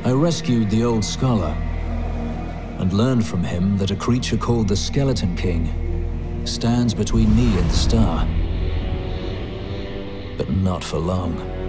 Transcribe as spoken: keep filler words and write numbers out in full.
I rescued the old scholar and learned from him that a creature called the Skeleton King stands between me and the star. But not for long.